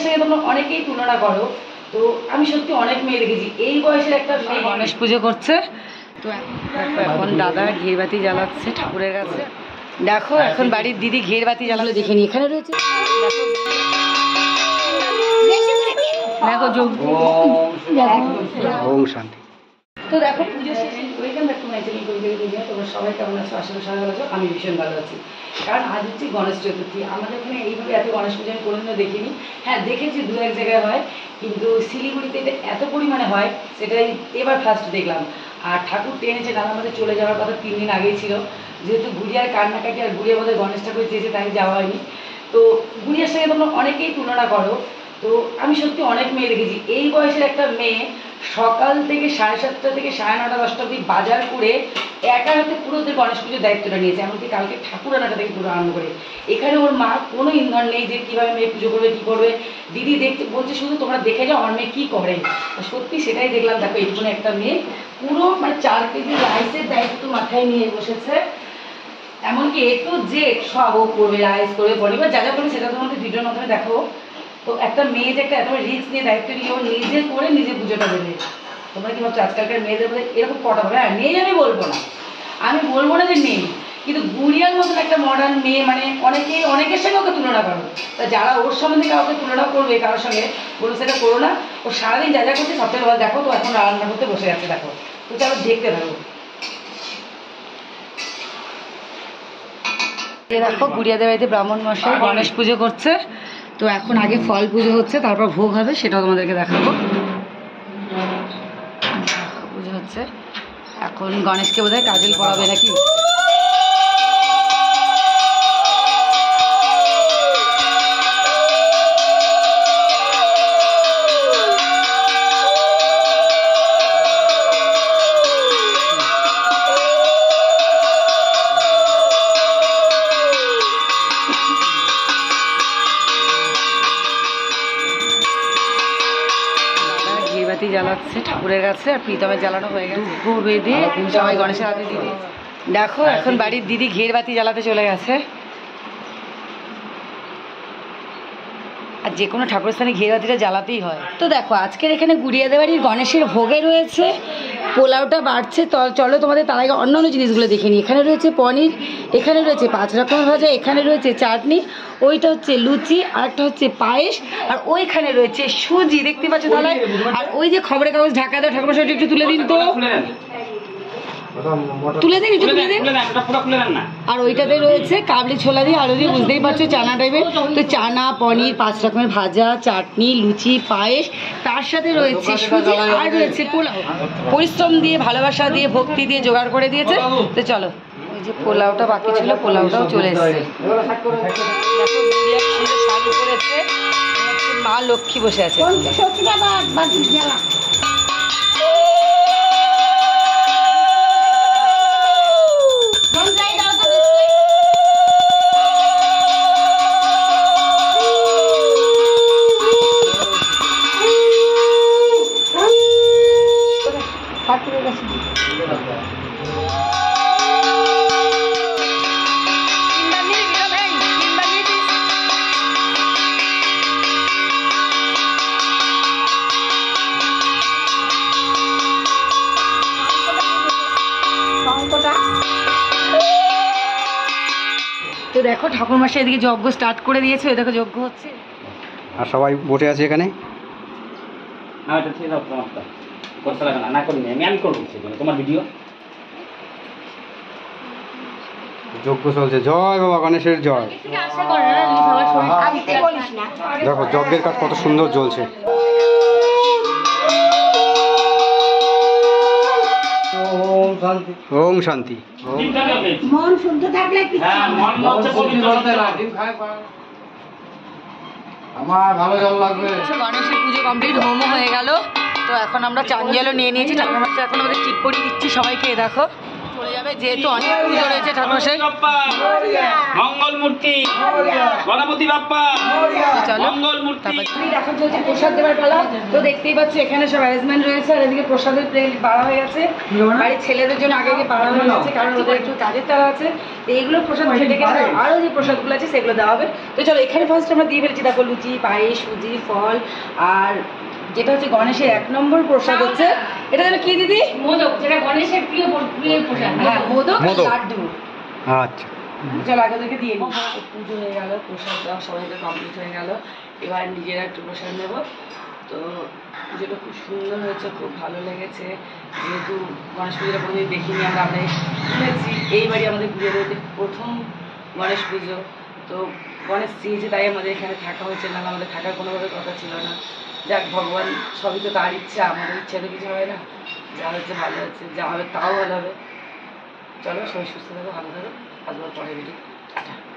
সঙ্গে তোমরা অনেকেই তুলনা করো, তো আমি সত্যি অনেক মেয়ে দেখেছি এই বয়সের একটা মেয়ে গণেশ পুজো করছে। তো এখন দাদা ঘির বাতি জ্বালাচ্ছে ঠাকুরের কাছে। দেখো এখন বাড়ির দিদি ঘির বাতি জ্বালালো, দেখিনি এখানে রয়েছে। দেখো যজ্ঞ, শান্তি। তো দেখো পুজো শেষে welcome back to my channel. তোমরা সবাই কেমন আছো? আশা করি সবাই ভালো আছো। আমি ভীষণ ভালো আছি, কারণ আজ হচ্ছে গণেশ চতুর্থী। আমাদের এখানে এইভাবে এত গণেশ পুজো আমি কোনোদিনও দেখিনি। হ্যাঁ দেখেছি দু এক জায়গায় হয়, কিন্তু শিলিগুড়িতে এটা এত পরিমাণে হয় সেটাই এবার ফার্স্ট দেখলাম। আর ঠাকুর টেনেছে না, আমাদের চলে যাওয়ার কথা 3 দিন আগেই ছিল, যেহেতু গুড়িয়ার কান্নাকাটি আর গুড়িয়া বোধহয় গণেশ ঠাকুর চেয়েছে তাই যাওয়া হয়নি। তো গুড়িয়ার সঙ্গে তোমরা অনেকেই তুলনা করো, তো আমি সত্যি অনেক মেয়ে দেখেছি এই বয়সের একটা মেয়ে সকাল থেকে 7:30 থেকে 9:30 10টা অবধি বাজার করে একা হাতে পুরো ওদের গণেশ পুজোর দায়িত্বটা নিয়েছে। এমনকি কালকে ঠাকুর আনাটা থেকে পুরো আরম্ভ করে। এখানে ওর মা কোনো ইন্ধন নেই যে কীভাবে মেয়ে পুজো করবে, কী করবে। দিদি দেখতে বলছে শুধু তোমরা দেখে যাও আমার মেয়ে কী করে। সত্যি সেটাই দেখলাম। দেখো এইখানে একটা মেয়ে পুরো 4 কেজি রাইসের দায়িত্ব মাথায় নিয়ে বসেছে। এমনকি একটু যে সব ও করবে, রাইস করবে, পরিবার যা যা করবে সেটা তোমাদের ভিডিওর মাধ্যমে দেখো। তো একটা মেয়ে যে একটা এত রিস্ক নিয়ে দায়িত্ব নিয়ে ও নিজে করে নিজে পুজোটা দেবে। তোমরা কি ভাবছো আজকালকার মেয়েদের মধ্যে এরকম কটা হবে? হ্যাঁ নেই, আমি বলবো না যে নেই, কিন্তু গুড়িয়ার মতন একটা মডার্ন মেয়ে মানে অনেকের সঙ্গে ওকে তুলনা করো। তা যারা ওর সম্বন্ধে কাউকে তুলনা করবে কারোর সঙ্গে, বলো সেটা করো না। ও সারাদিন যা যা করছে সবথেকে ভালো। দেখো তো এখন রান্না করতে বসে যাচ্ছে, দেখো তো চলো দেখতে থাকো। দেখো গুড়িয়াদের বাড়িতে ব্রাহ্মণ মশাই গণেশ পুজো করছে। তো এখন আগে ফল পুজো হচ্ছে, তারপর ভোগ হবে, সেটাও তোমাদেরকে দেখাবো। পুজো হচ্ছে এখন, গণেশকে বোধহয় কাজল পড়াবে নাকি। জ্বালাচ্ছে ঠাকুরের কাছে, আর প্রীতমের জ্বালানো হয়ে গেছে। ভোগ বেঁধে সবাই গণেশের হাতে দিয়ে দিয়েছে। দেখো এখন বাড়ির দিদি ঘির বাতি জ্বালাতে চলে গেছে। আর যে কোনো ঠাকুর স্থানে ঘির বাতিটা জ্বালাতেই হয়। তো দেখো আজকের এখানে গুড়িয়াদের বাড়ির গণেশের ভোগে রয়েছে পোলাওটা বাড়ছে। চলো তোমাদের তার আগে অন্যান্য জিনিসগুলো দেখে নিই। এখানে রয়েছে পনির, এখানে রয়েছে 5 রকমের ভাজা, এখানে রয়েছে চাটনি, ওইটা হচ্ছে লুচি, আরেকটা হচ্ছে পায়েস, আর ওইখানে রয়েছে সুজি, দেখতে পাচ্ছ তাহলে। আর ওই যে খবরের কাগজ ঢাকা দাও, ঠাকুর মশাইটা একটু তুলে দিন তো, তুলে দিন একটু, তুলে দিন। আর ওইটাতে রয়েছে কাবলি ছোলা দিয়ে আলু দিয়ে, বুঝতেই পারছো চানা টাইপের। তো চানা, পনির, 5 রকমের ভাজা, চাটনি, লুচি, পায়েস, তার সাথে রয়েছে সুজি, আর রয়েছে পোলাও। পরিশ্রম দিয়ে, ভালোবাসা দিয়ে, ভক্তি দিয়ে জোগাড় করে দিয়েছে। তো চলো, ওই যে পোলাওটা বাকি ছিল, পোলাওটাও চলে এসেছে। শাড়ি পরেছে, মা লক্ষ্মী বসে আছে। তো দেখো ঠাকুর মশাই এদিকে যজ্ঞ স্টার্ট করে দিয়েছে, ওই দেখো যজ্ঞ হচ্ছে আর সবাই বসে আছে এখানে। তোমার ভিডিও যজ্ঞ চলছে। জয় বাবা গণেশের জয়। দেখো যজ্ঞের কাজ কত সুন্দর জ্বলছে। ওম শান্তি। মন শুদ্ধ থাকলে আমার ভালো জল লাগবে। গণেশের পুজো কমপ্লিট, হোমও হয়ে গেল। তো এখন আমরা চাঞ্জলও নিয়ে নিয়েছি, ঠাকুর মশাই এখন আমাদের টিপ পরিয়ে দিচ্ছি সবাইকে। দেখো চলে যাবে যেহেতু অনেক পুজো রয়েছে ঠাকুরমশাই। মঙ্গল মূর্তি গণপতি বাপ্পা চলো মঙ্গল মূর্তি। এখন চলছে প্রসাদ দেওয়ার পালা। তো দেখতেই পাচ্ছি এখানে সব অ্যারেঞ্জমেন্ট রয়েছে আর এদিকে প্রসাদের প্লেট বাড়া হয়ে গেছে। বাড়ির ছেলেদের জন্য আগে বাড়া হয়ে গেছে কারণ ওদের একটু কাজের তারা আছে। তো এইগুলো প্রসাদ খেতে গেছে আরও যে প্রসাদগুলো আছে সেগুলো দেওয়া হবে। তো চলো এখানে ফার্স্ট আমরা দিয়ে ফেলেছি দেখো লুচি পায়েস সুজি ফল আর যেটা হচ্ছে গণেশের 1 নম্বর প্রসাদ হচ্ছে এটা যেন কি দিদি? মোদক, যেটা গণেশের প্রিয় প্রিয় পোশাক। হ্যাঁ মোদক আর মোদক। লাড্ডু। আচ্ছা চলো আগে থেকে দিয়ে দিই। পুজো হয়ে গেল প্রসাদ দেওয়া সবাইকে কমপ্লিট হয়ে গেল। এবার নিজেরা একটু প্রসাদ নেব। তো পুজোটা খুব সুন্দর হয়েছে খুব ভালো লেগেছে যেহেতু গণেশ পুজোটা কোনোদিন দেখিনি আমরা শুনেছি এইবারই আমাদের পুজো রয়েছে প্রথম গণেশ পুজো। তো গণেশ চেয়েছে তাই আমাদের এখানে থাকা হয়েছে না আমাদের থাকার কোনোভাবে কথা ছিল না। যাক ভগবান সবই তো তার ইচ্ছা আমাদের ইচ্ছা তো কিছু হয় না। যা হচ্ছে ভালো হচ্ছে যা হবে তাও ভালো হবে। চলো সবাই সুস্থ থাকো ভালো থাকো আসবার পরে ভিডিও।